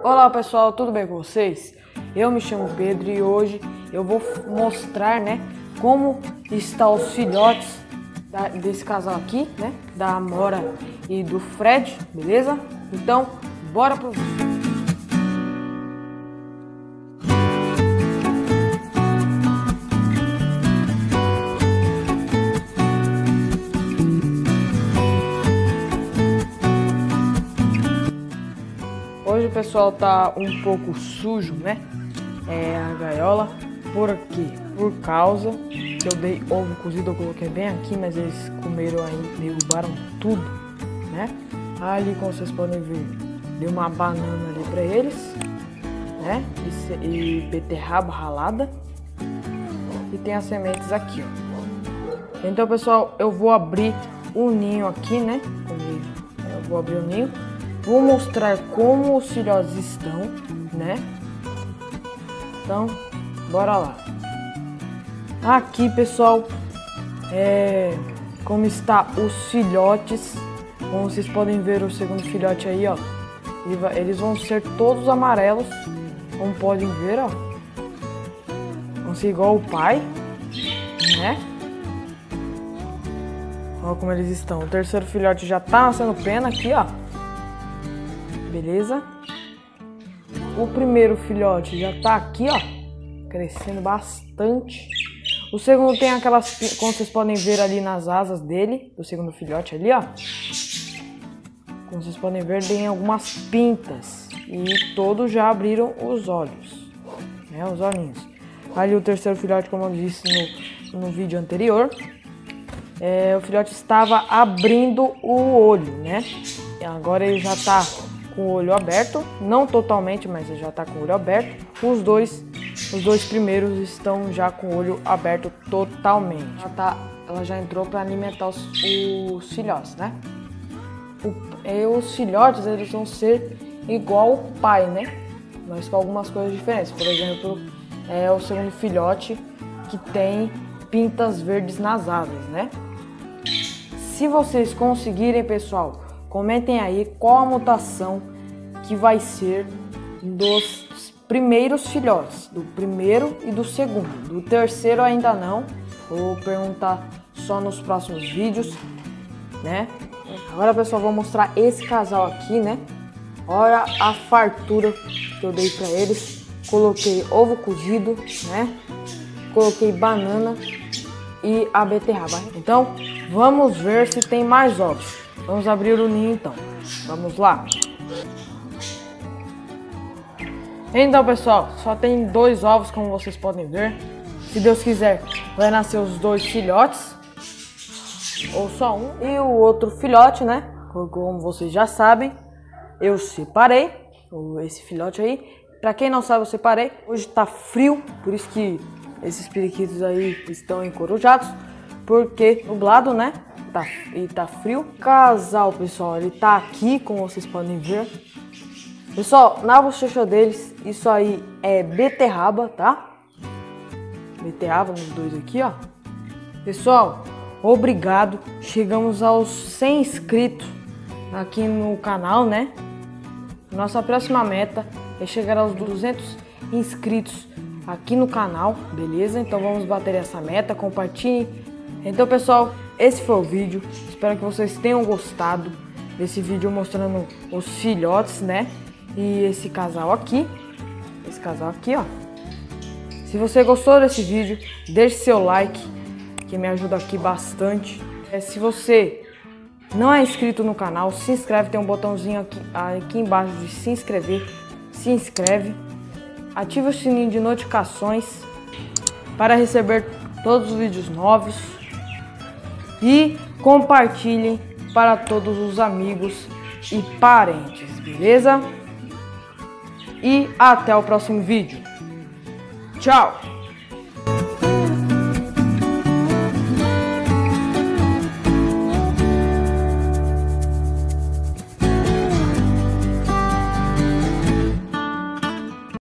Olá pessoal, tudo bem com vocês? Eu me chamo Pedro e hoje eu vou mostrar, como estão os filhotes desse casal aqui, da Amora e do Fred, beleza? Então, bora pro vídeo. Hoje o pessoal tá um pouco sujo, a gaiola. Por quê? Por causa que eu dei ovo cozido, eu coloquei bem aqui, mas eles comeram aí, derrubaram tudo, Ali, como vocês podem ver, dei uma banana ali pra eles, e beterraba ralada. E tem as sementes aqui, ó. Então, pessoal, eu vou abrir o ninho aqui, Eu vou abrir o ninho. Vou mostrar como os filhotes estão, Então, bora lá. Aqui, pessoal, como está os filhotes. Como vocês podem ver, o segundo filhote aí, ó. Eles vão ser todos amarelos, como podem ver, ó. Vão ser igual o pai, Olha como eles estão. O terceiro filhote já tá nascendo pena aqui, ó. Beleza? O primeiro filhote já tá aqui, ó, crescendo bastante. O segundo tem aquelas, como vocês podem ver ali nas asas dele, do segundo filhote ali, ó. Como vocês podem ver, tem algumas pintas. E todos já abriram os olhos, os olhinhos. Ali o terceiro filhote, como eu disse no vídeo anterior, o filhote estava abrindo o olho, E agora ele já tá com o olho aberto, não totalmente, mas ele já tá com o olho aberto. Os dois primeiros estão já com o olho aberto totalmente. Ela já entrou para alimentar os filhotes, Os filhotes, eles vão ser igual o pai, Mas com algumas coisas diferentes. Por exemplo, o segundo filhote que tem pintas verdes nas asas, Se vocês conseguirem, pessoal, comentem aí qual a mutação que vai ser dos primeiros filhotes, do primeiro e do segundo. Do terceiro ainda não, vou perguntar só nos próximos vídeos, Agora, pessoal, vou mostrar esse casal aqui, Olha a fartura que eu dei para eles. Coloquei ovo cozido, Coloquei banana e a beterraba. Então, vamos ver se tem mais ovos. Vamos abrir o ninho, então. Vamos lá. Então, pessoal, só tem 2 ovos, como vocês podem ver. Se Deus quiser, vai nascer os 2 filhotes. Ou só um. E o outro filhote, Como vocês já sabem, eu separei esse filhote aí. Pra quem não sabe, eu separei. Hoje tá frio, por isso que esses periquitos aí estão encorujados. Porque nublado, E tá frio. O casal, pessoal, ele tá aqui, como vocês podem ver. Pessoal, na bochecha deles, isso aí é beterraba, tá? Beterraba nos 2 aqui, ó. Pessoal, obrigado. Chegamos aos 100 inscritos aqui no canal, Nossa próxima meta é chegar aos 200 inscritos aqui no canal, beleza? Então vamos bater essa meta, compartilhem. Então, pessoal, esse foi o vídeo. Espero que vocês tenham gostado desse vídeo mostrando os filhotes, E esse casal aqui. Ó. Se você gostou desse vídeo, deixe seu like, que me ajuda aqui bastante. Se você não é inscrito no canal, se inscreve. Tem um botãozinho aqui embaixo de se inscrever. Se inscreve. Ative o sininho de notificações para receber todos os vídeos novos. E compartilhem para todos os amigos e parentes, beleza? E até o próximo vídeo. Tchau!